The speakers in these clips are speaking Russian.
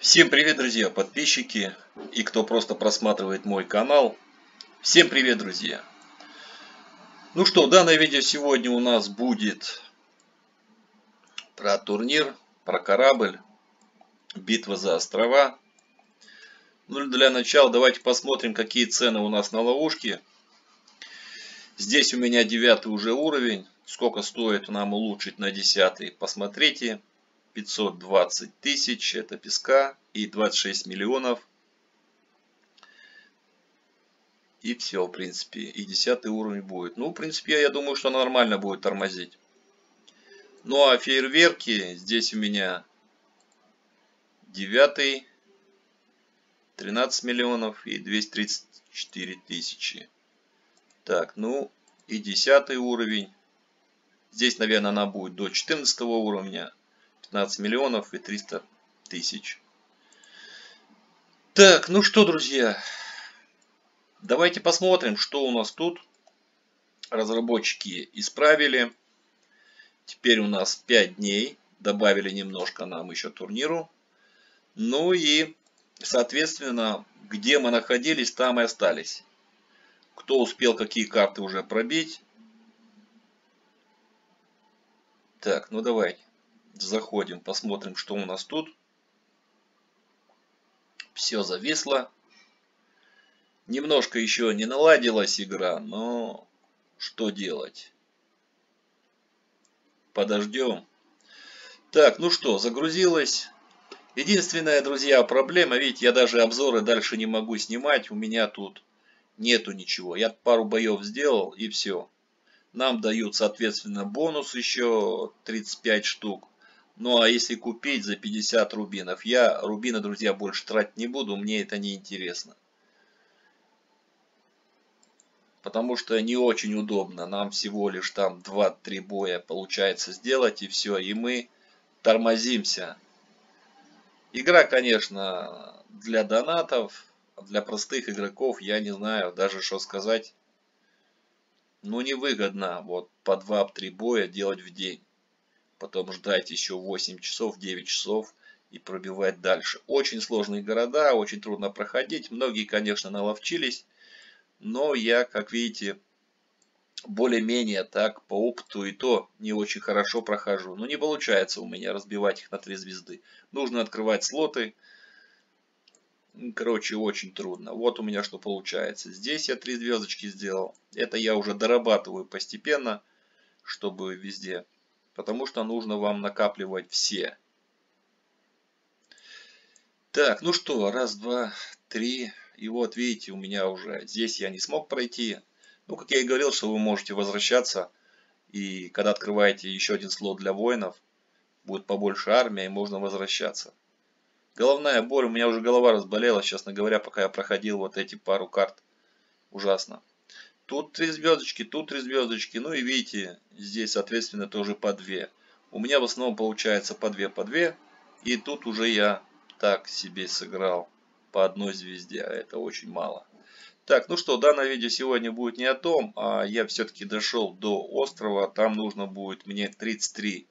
Всем привет, друзья, подписчики и кто просто просматривает мой канал. Всем привет, друзья. Ну что, данное видео сегодня у нас будет про турнир, про корабль, битва за острова. Ну, для начала давайте посмотрим, какие цены у нас на ловушке. Здесь у меня 9 уже уровень. Сколько стоит нам улучшить на 10? Посмотрите. 520 тысяч это песка и 26 миллионов. И все, в принципе. И 10 уровень будет. Ну, в принципе, я думаю, что нормально будет тормозить. Ну, а фейерверки здесь у меня 9, 13 миллионов и 234 тысячи. Так, ну и 10 уровень. Здесь, наверное, она будет до 14 уровня. 15 миллионов и 300 тысяч. Так, ну что, друзья. Давайте посмотрим, что у нас тут. Разработчики исправили. Теперь у нас 5 дней. Добавили немножко нам еще турниру. Ну и, соответственно, где мы находились, там и остались. Кто успел какие карты уже пробить. Так, ну давай. Заходим, посмотрим, что у нас тут. Все зависло. Немножко еще не наладилась игра, но что делать? Подождем. Так, ну что, загрузилось. Единственная, друзья, проблема, видите, я даже обзоры дальше не могу снимать. У меня тут нету ничего. Я пару боев сделал и все. Нам дают, соответственно, бонус еще 35 штук. Ну а если купить за 50 рубинов, я рубины, друзья, больше тратить не буду, мне это не интересно. Потому что не очень удобно. Нам всего лишь там 2-3 боя получается сделать и все. И мы тормозимся. Игра, конечно, для донатов, для простых игроков, я не знаю даже что сказать. Ну невыгодно вот по 2-3 боя делать в день. Потом ждать еще 8 часов, 9 часов и пробивать дальше. Очень сложные города, очень трудно проходить. Многие, конечно, наловчились. Но я, как видите, более-менее так по опыту и то не очень хорошо прохожу. Но не получается у меня разбивать их на 3 звезды. Нужно открывать слоты. Короче, очень трудно. Вот у меня что получается. Здесь я 3 звездочки сделал. Это я уже дорабатываю постепенно, чтобы везде. Потому что нужно вам накапливать все. Так, ну что, раз, два, три. И вот видите, у меня уже здесь я не смог пройти. Ну, как я и говорил, что вы можете возвращаться. И когда открываете еще один слот для воинов, будет побольше армия и можно возвращаться. Головная боль, у меня уже голова разболелась, честно говоря, пока я проходил вот эти пару карт. Ужасно. Тут 3 звездочки, тут 3 звездочки. Ну и видите, здесь, соответственно, тоже по 2. У меня в основном получается по 2, по 2. И тут уже я так себе сыграл по одной звезде, а это очень мало. Так, ну что, данное видео сегодня будет не о том, а я все-таки дошел до острова. Там нужно будет мне 33.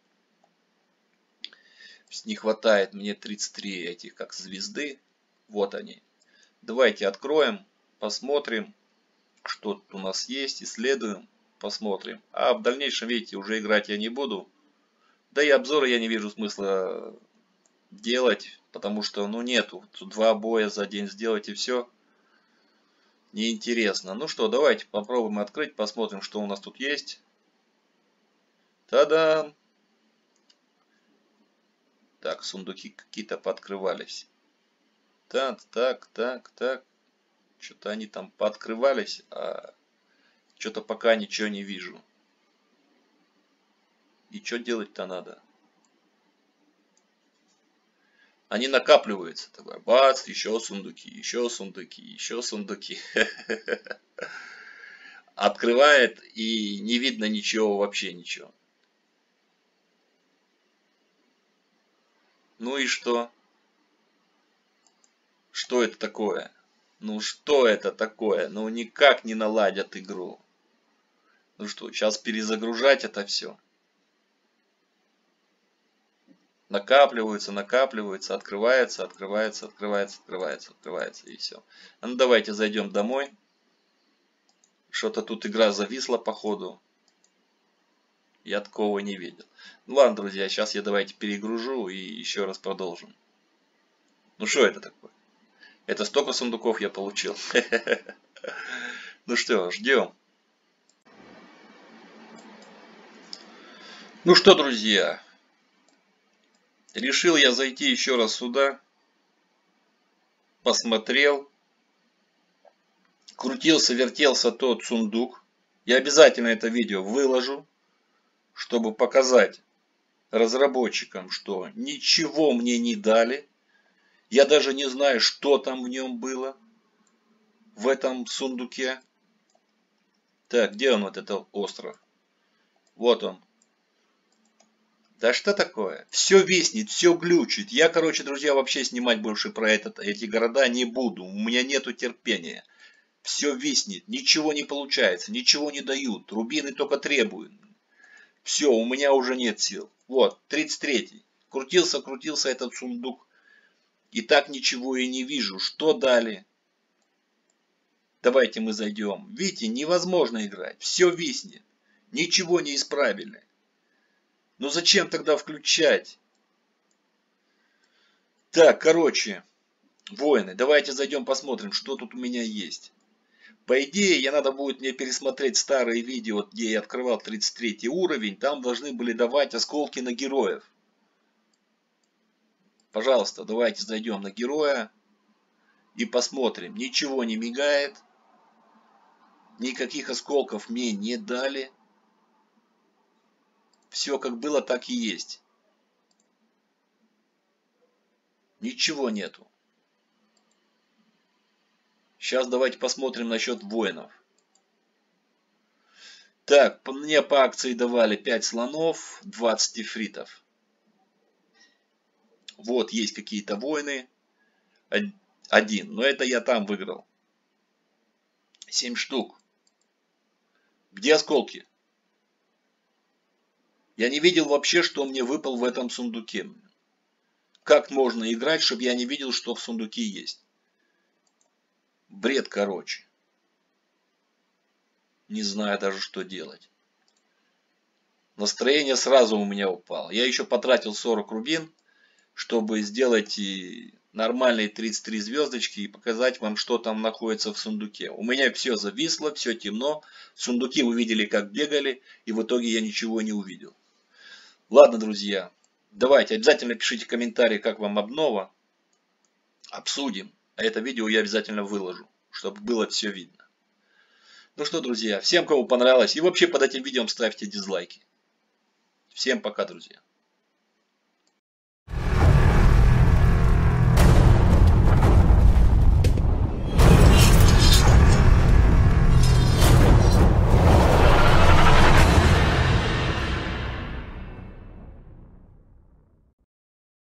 Не хватает мне 33 этих как звезды. Вот они. Давайте откроем, посмотрим, что тут у нас есть, исследуем, посмотрим. А в дальнейшем, видите, уже играть я не буду. Да и обзоры я не вижу смысла делать, потому что, ну, нету. Тут 2 боя за день сделать и все. Неинтересно. Ну что, давайте попробуем открыть, посмотрим, что у нас тут есть. Та-дам! Так, сундуки какие-то пооткрывались. Так. Что-то они там пооткрывались, а что-то пока ничего не вижу. И что делать-то надо? Они накапливаются. Такой, бац, еще сундуки, еще сундуки, еще сундуки. Открывает и не видно ничего, вообще ничего. Ну и что? Что это такое? Ну что это такое? Ну никак не наладят игру. Ну что, сейчас перезагружать это все. накапливаются, накапливаются, открывается, открывается, открывается, открывается, открывается и все. А ну давайте зайдем домой. Что-то тут игра зависла походу. Я такого не видел. Ну ладно, друзья, сейчас я давайте перегружу и еще раз продолжим. Ну что это такое? Это столько сундуков я получил. Ну что, ждем. Ну что, друзья, решил я зайти еще раз сюда. Посмотрел. Крутился, вертелся тот сундук. Я обязательно это видео выложу, чтобы показать разработчикам, что ничего мне не дали. Я даже не знаю, что там в нем было, в этом сундуке. Так, где он, вот этот остров? Вот он. Да что такое? Все виснет, все глючит. Я, короче, друзья, вообще снимать больше про эти города не буду. У меня нету терпения. Все виснет, ничего не получается, ничего не дают. Рубины только требуют. Все, у меня уже нет сил. Вот, 33-й. Крутился, крутился этот сундук. И так ничего и не вижу. Что дали? Давайте мы зайдем. Видите, невозможно играть. Все виснет. Ничего не исправили. Ну зачем тогда включать? Так, короче, воины, давайте зайдем посмотрим, что тут у меня есть. По идее, надо будет мне пересмотреть старые видео, где я открывал 33 уровень. Там должны были давать осколки на героев. Пожалуйста, давайте зайдем на героя и посмотрим. Ничего не мигает. Никаких осколков мне не дали. Все как было, так и есть. Ничего нету. Сейчас давайте посмотрим насчет воинов. Так, мне по акции давали 5 слонов, 20 ифритов. Вот есть какие-то воины. Один. Но это я там выиграл. 7 штук. Где осколки? Я не видел вообще, что мне выпал в этом сундуке. Как можно играть, чтобы я не видел, что в сундуке есть? Бред, короче. Не знаю даже, что делать. Настроение сразу у меня упало. Я еще потратил 40 рубин, чтобы сделать нормальные 33 звездочки и показать вам, что там находится в сундуке. У меня все зависло, все темно. Сундуки вы видели, как бегали, и в итоге я ничего не увидел. Ладно, друзья, давайте обязательно пишите комментарии, как вам обнова. Обсудим. А это видео я обязательно выложу, чтобы было все видно. Ну что, друзья, всем, кому понравилось, и вообще под этим видео ставьте дизлайки. Всем пока, друзья.